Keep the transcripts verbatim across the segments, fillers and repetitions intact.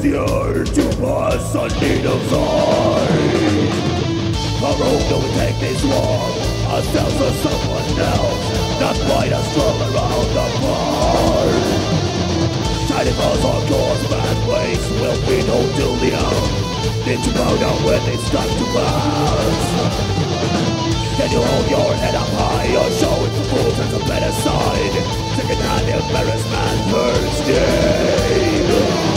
easier to pass on needle's eye. Our own don't take this long, ourselves or someone else, not quite a stroll around the bar. Tiny balls on coarse pathways will be no till the end. Did you bow down when they start to pass? Can you hold your head up high or show it to fools as a better side? Second-hand embarrassment first aid.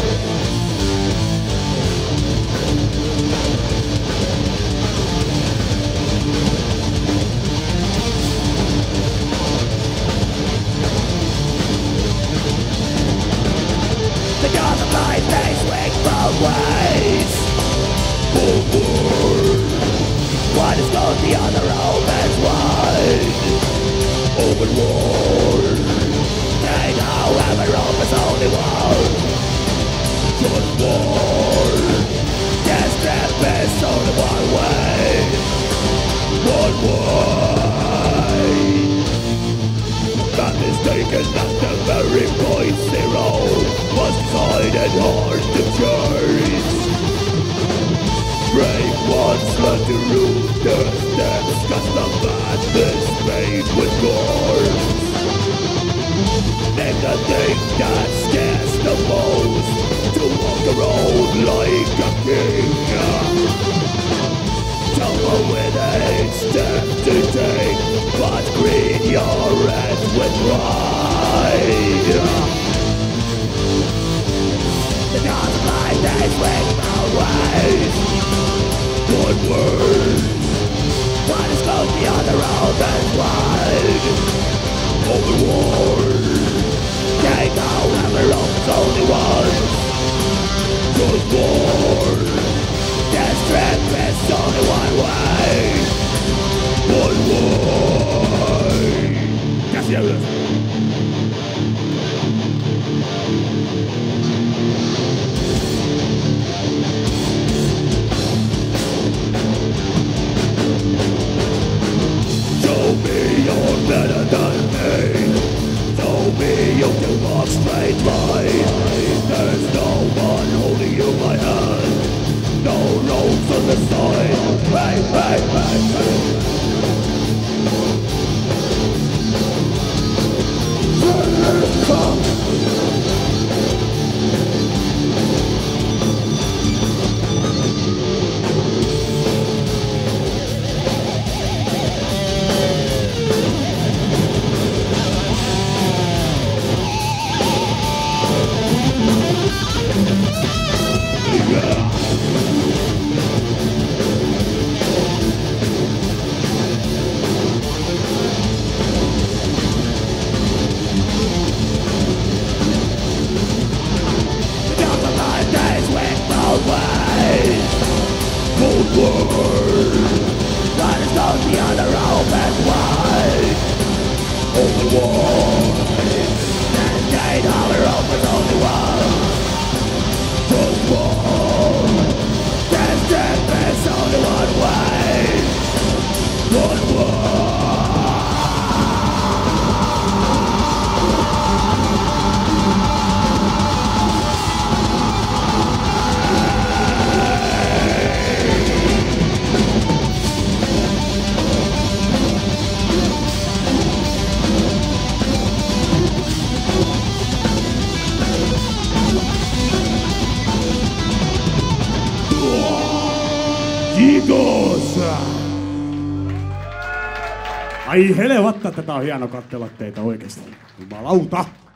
The gods of life, they swing both ways. Forward. One is goes, the other opens wide. Open wide. They however opens only one. Just one. This step is only one way. One way. That is taken at the very point zero. Was decided hard to chase. Brave ones learn to rule their steps, cause the madness made with coarse. Name the thing that scares the most, to walk the road like a king. Tumble with eight steps to take, but greed your head with pride. The gods of life, they swing both ways. One word. One is close, the other opens wide. Open wide. Take however opens only one. Just one. That strip is only one way. One way. Casi hablas. Show me you're better than me. Show me you can walk straight line. There's no one holding you by hand. No ropes on the side. Hey, hey, hey, hey. Come. Kiitos! Ai helvatta, tätä on hieno katsella teitä oikeesti. Jumalauta!